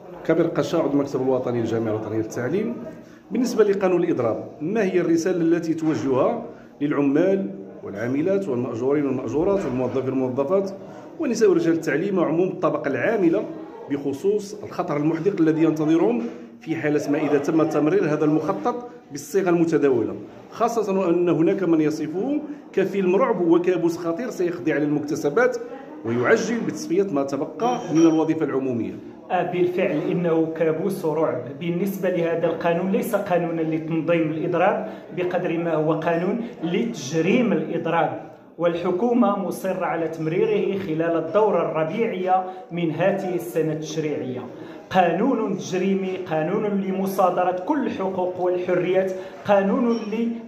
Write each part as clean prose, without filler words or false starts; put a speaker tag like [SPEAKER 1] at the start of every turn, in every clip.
[SPEAKER 1] كبير قشا عضو المكتب الوطني للجامعة الوطنية للتعليم. بالنسبة لقانون الإضراب، ما هي الرسالة التي توجهها للعمال والعاملات والمأجورين والمأجورات والموظفين والموظفات ونساء ورجال التعليم وعموم الطبقة العاملة بخصوص الخطر المحدق الذي ينتظرهم في حالة ما إذا تم تمرير هذا المخطط بالصيغة المتداولة، خاصة أن هناك من يصفه كفيلم رعب وكابوس خطير سيقضي على المكتسبات ويعجل بتصفية ما تبقى من الوظيفة العمومية.
[SPEAKER 2] بالفعل إنه كابوس رعب. بالنسبة لهذا القانون ليس قانونا لتنظيم الإضراب بقدر ما هو قانون لتجريم الإضراب، والحكومة مصرة على تمريره خلال الدورة الربيعية من هذه السنة التشريعية. قانون تجريمي، قانون لمصادرة كل الحقوق والحريات، قانون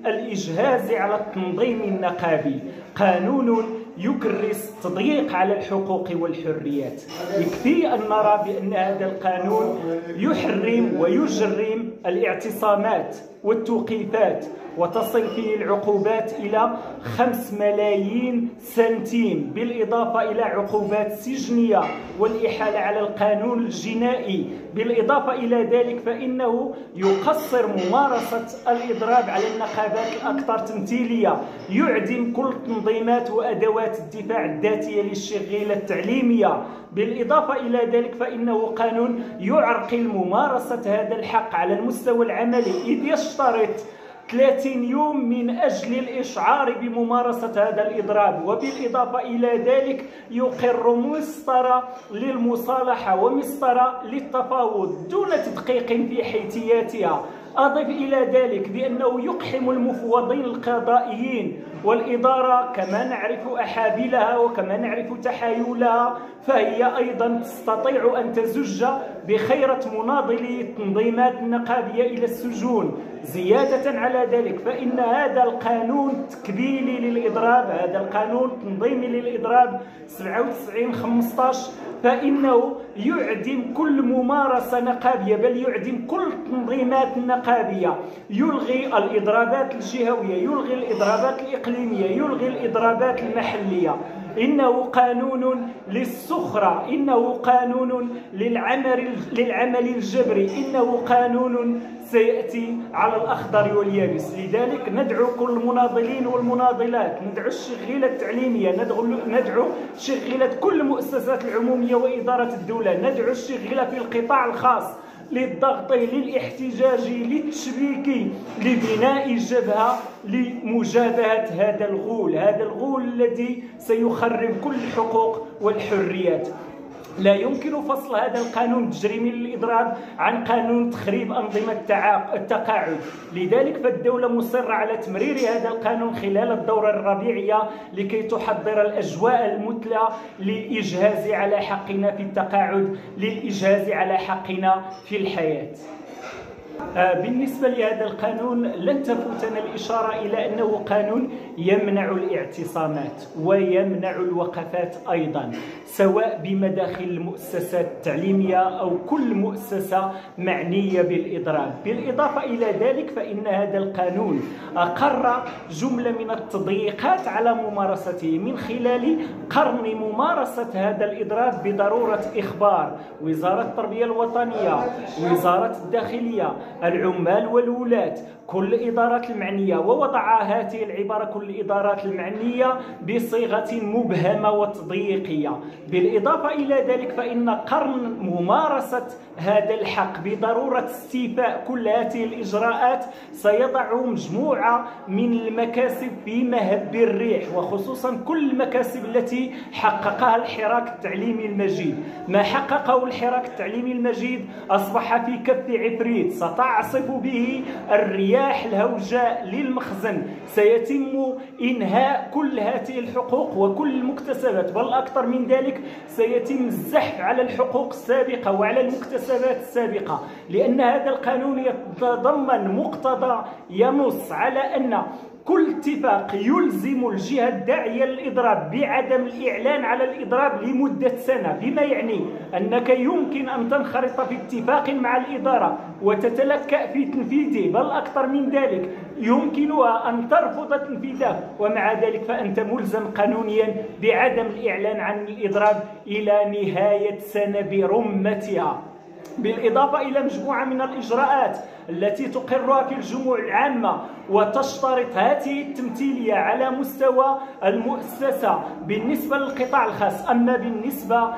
[SPEAKER 2] للإجهاز على التنظيم النقابي، قانون يكرس تضييق على الحقوق والحريات. يكفي أن نرى بأن هذا القانون يحرم ويجرم الاعتصامات والتوقيفات، وتصل فيه العقوبات إلى 5 ملايين سنتيم، بالإضافة إلى عقوبات سجنية والإحالة على القانون الجنائي. بالإضافة إلى ذلك فإنه يقصر ممارسة الإضراب على النقابات الأكثر تمثيلية، يعدم كل تنظيمات وأدوات الدفاع الذاتية للشغيلة التعليمية. بالإضافة إلى ذلك فإنه قانون يعرقل ممارسة هذا الحق على المستوى العملي، إذ يشترط 30 يوم من أجل الإشعار بممارسة هذا الإضراب. وبالإضافة إلى ذلك يقر مسطرة للمصالحة ومسطرة للتفاوض دون تدقيق في حيثياتها. أضف إلى ذلك بأنه يقحم المفوضين القضائيين والإدارة كما نعرف أحابيلها وكما نعرف تحايلها، فهي أيضا تستطيع أن تزج بخيرة مناضلي التنظيمات النقابية إلى السجون. زيادة على ذلك فإن هذا القانون تكبيلي للإضراب، هذا القانون تنظيمي للإضراب 97/15، فإنه يعدم كل ممارسة نقابية، بل يعدم كل التنظيمات النقابية، يلغي الإضرابات الجهوية، يلغي الإضرابات الإقليمية، يلغي الإضرابات المحلية. إنه قانون للسخرة، إنه قانون للعمل الجبري، إنه قانون سيأتي على الأخضر واليابس. لذلك ندعو كل المناضلين والمناضلات، ندعو الشغيلة التعليمية، ندعو شغيلة كل المؤسسات العمومية وإدارة الدولة، ندعو الشغيلة في القطاع الخاص للضغط، للاحتجاج، للتشبيك، لبناء جبهة لمجابهة هذا الغول الذي سيخرب كل الحقوق والحريات. لا يمكن فصل هذا القانون التجريمي للإضراب عن قانون تخريب أنظمة التقاعد. لذلك فالدولة مصرة على تمرير هذا القانون خلال الدورة الربيعية لكي تحضر الأجواء المثلى للإجهاز على حقنا في التقاعد، للإجهاز على حقنا في الحياة. بالنسبة لهذا القانون لن تفوتنا الإشارة إلى أنه قانون يمنع الاعتصامات ويمنع الوقفات أيضا، سواء بمداخل المؤسسات التعليمية أو كل مؤسسة معنية بالإضراب. بالإضافة إلى ذلك فإن هذا القانون أقر جملة من التضييقات على ممارسته من خلال قرن ممارسة هذا الإضراب بضرورة إخبار وزارة التربية الوطنية، وزارة الداخلية، العمال والولاة، كل الإدارات المعنية، ووضع هذه العبارة كل الإدارات المعنية بصيغة مبهمة وتضييقية. بالإضافة إلى ذلك فإن قرن ممارسة هذا الحق بضرورة استيفاء كل هذه الإجراءات سيضع مجموعة من المكاسب في مهب الريح، وخصوصا كل المكاسب التي حققها الحراك التعليمي المجيد. ما حققه الحراك التعليمي المجيد أصبح في كف عفريت ستعصف به الرياح الهوجاء للمخزن. سيتم إنهاء كل هذه الحقوق وكل المكتسبات، بل أكثر من ذلك سيتم الزحف على الحقوق السابقة وعلى المكتسبات السابقة، لأن هذا القانون يتضمن مقتضى ينص على أن كل اتفاق يلزم الجهة الداعية للإضراب بعدم الإعلان على الإضراب لمدة سنة، بما يعني أنك يمكن أن تنخرط في اتفاق مع الإدارة وتتلكأ في تنفيذه، بل أكثر من ذلك يمكنها أن ترفض تنفيذه، ومع ذلك فأنت ملزم قانونيا بعدم الإعلان عن الإضراب إلى نهاية سنة برمتها. بالإضافة إلى مجموعة من الإجراءات التي تقرها في الجموع العامة وتشترط هذه التمثيلية على مستوى المؤسسة بالنسبة للقطاع الخاص. أما بالنسبة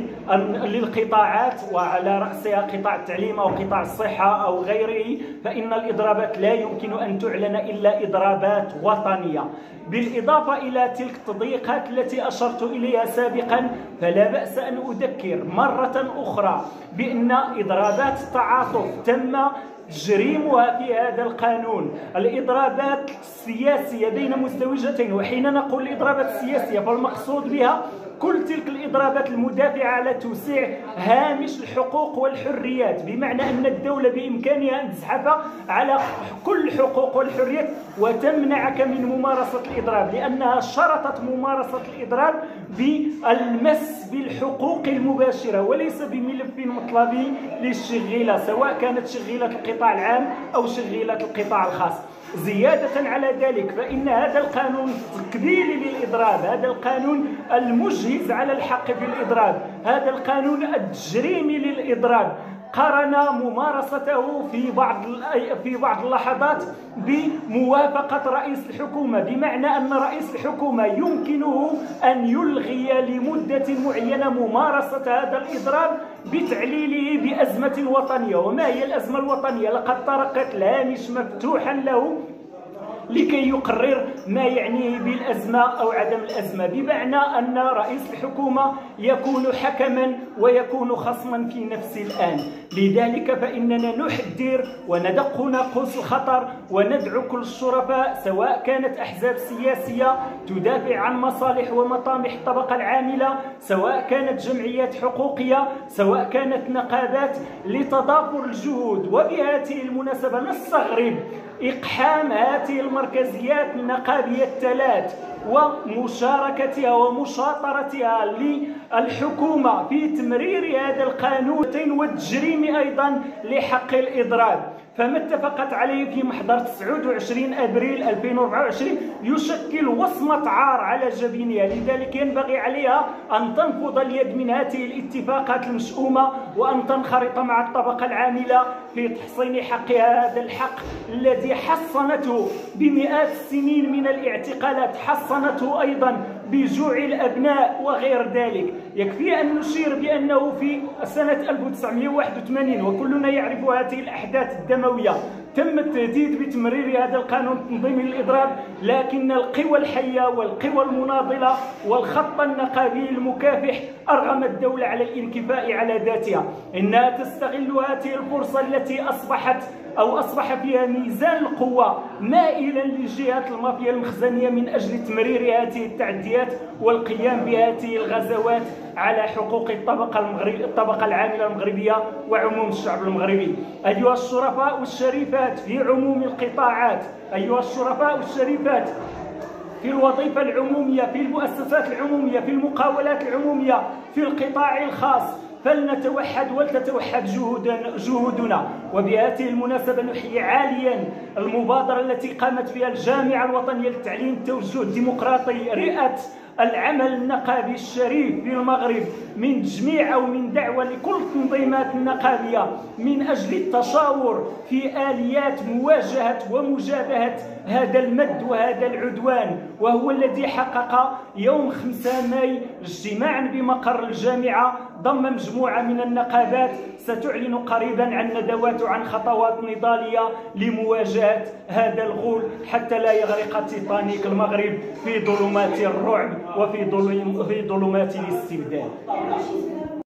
[SPEAKER 2] للقطاعات وعلى رأسها قطاع التعليم أو قطاع الصحة أو غيره فإن الإضرابات لا يمكن أن تعلن إلا إضرابات وطنية. بالإضافة إلى تلك التضييقات التي أشرت إليها سابقا فلا بأس أن أذكر مرة أخرى بأن إضرابات التعاطف تم تجريمها في هذا القانون. الإضرابات السياسية بين مزدوجتين، وحين نقول الإضرابات السياسية فالمقصود بها كل تلك الإضرابات المدافعة على توسيع هامش الحقوق والحريات، بمعنى أن الدولة بإمكانها أن تزحف على كل الحقوق والحريات وتمنعك من ممارسة الإضراب، لأنها شرطت ممارسة الإضراب بالمس بالحقوق المباشرة وليس بملف مطلبي للشغيلة، سواء كانت شغيلة القطاع العام أو شغيلة القطاع الخاص. زيادة على ذلك فإن هذا القانون التقبيلي للإضراب، هذا القانون المجهز على الحق في الإضراب، هذا القانون التجريمي للإضراب قرن ممارسته في بعض اللحظات بموافقة رئيس الحكومة، بمعنى أن رئيس الحكومة يمكنه أن يلغي لمدة معينة ممارسة هذا الإضراب بتعليله بأزمة وطنية. وما هي الأزمة الوطنية؟ لقد طرقت الهامش مفتوحا له لكي يقرر ما يعنيه بالأزمة أو عدم الأزمة، بمعنى أن رئيس الحكومة يكون حكما ويكون خصما في نفس الآن. لذلك فإننا نحذر وندق ناقوس الخطر وندعو كل الشرفاء، سواء كانت أحزاب سياسية تدافع عن مصالح ومطامح الطبقة العاملة، سواء كانت جمعيات حقوقية، سواء كانت نقابات، لتضافر الجهود. وبهذه المناسبة نستغرب إقحام هذه المركزيات النقابية الثلاث ومشاركتها ومشاطرتها للحكومة في تمرير هذا القانون والتجريم أيضا لحق الإضراب. فما اتفقت عليه في محضر 29 أبريل 2024 يشكل وصمة عار على جبينها، لذلك ينبغي عليها أن تنفض اليد من هذه الاتفاقات المشؤومة وأن تنخرط مع الطبقة العاملة في تحصين حقها، هذا الحق الذي حصنته بمئات السنين من الاعتقالات، حصنته أيضا بجوع الأبناء وغير ذلك. يكفي أن نشير بأنه في سنة 1981 وكلنا يعرف هذه الأحداث الدموية تم التهديد بتمرير هذا القانون التنظيمي للإضراب، لكن القوى الحية والقوى المناضلة والخط النقابي المكافح أرغم الدولة على الانكفاء على ذاتها. إنها تستغل هذه الفرصة التي أصبح فيها ميزان القوة مائلا لجهات المافيا المخزنية من أجل تمرير هذه التعديات والقيام بهذه الغزوات على حقوق الطبقة العاملة المغربية وعموم الشعب المغربي. أيها الشرفاء والشريفات في عموم القطاعات، أيها الشرفاء والشريفات في الوظيفة العمومية، في المؤسسات العمومية، في المقاولات العمومية، في القطاع الخاص، فلنتوحد ولتتوحد جهودنا. وبهذه المناسبة نحيي عاليا المبادرة التي قامت بها الجامعة الوطنية للتعليم التوجه الديمقراطي رئة العمل النقابي الشريف في المغرب من تجميع أو من دعوة لكل التنظيمات النقابية من أجل التشاور في آليات مواجهة ومجابهة هذا المد وهذا العدوان، وهو الذي حقق يوم 5 ماي اجتماعا بمقر الجامعة ضم مجموعة من النقابات ستعلن قريبا عن ندوات وعن خطوات نضالية لمواجهة هذا الغول حتى لا يغرق تيتانيك المغرب في ظلمات الرعب وفي ظلمات الاستبداد.